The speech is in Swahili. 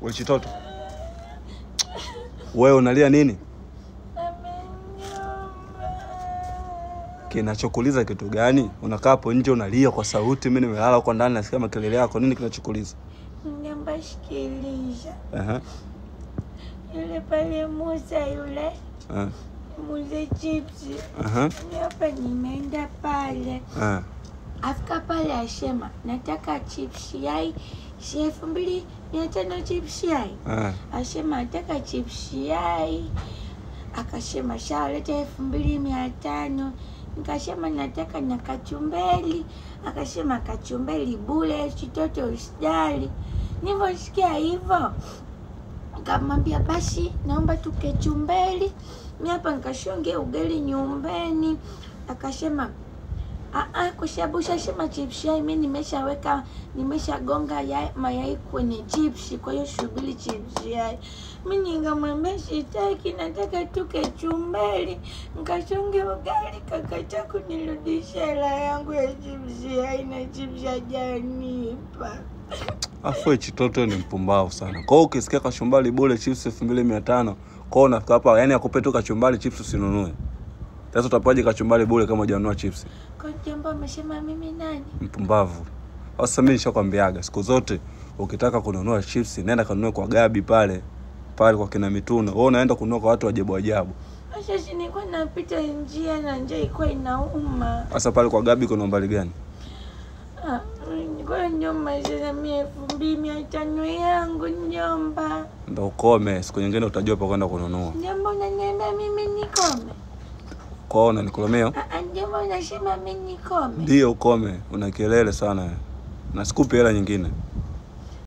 Wewe chitoto. Wewe unalia nini? Kinachokuliza kitu gani? Unakaa hapo nje unalia kwa sauti, mimi nimelala huko ndani nasikia makelele yako. Nini kinachokuliza? Namba shikilisha. Yule pale Musa yule. Muze chips. Hapa nimeenda pale. Afika pale asema nataka chips yai 2500 chips yai. Asema nataka chips yai. Akasema sawa leta 2500. Nikasema nataka na kachumbeli. Akasema kachumbeli bure, chitoto usijali. Nilivyosikia hivyo nikamwambia basi naomba tukechumbeli. Mimi hapa nikashonge ugali nyumbani. Akasema kwa sababu shasema chips yai mimi nimeshagonga mayai kwenye chips, kwa hiyo subiri chips yai. Mimi ningamwambia sitaki, nataka tukechumbeli. Nikashonge ugali, kakataa kunirudisha hela yangu ya chips yai na chips ya janipa. Afu chitoto ni mpumbavu sana. Kwa hiyo ukisikia kachumbali bure chips 2500, kwa hiyo unafika hapa yani akupe tu kachumbali chips usinunue. Sasa utapaje kachumbali bure kama hujanunua chips? Kwa jambo amesema mimi nani? Mpumbavu. Sasa mimi nishakwambiaga siku zote ukitaka kununua chips nenda kanunue kwa Gabi pale kwa kina Mituno. Wewe unaenda kununua kwa watu ajabu. Sasa nilikuwa napita njia na njia ilikuwa inauma. Sasa pale kwa Gabi kuna umbali gani? Kwa nyumba sasa 2500 yangu nyumba. Ndio ukome, siku nyingine utajua pa kwenda kununua. Jambo unaniambia mimi nikome? Kwaona nikolomeo? Jambo unasema mimi nikome? Ndio ukome, una kelele sana. Na sikupi hela nyingine.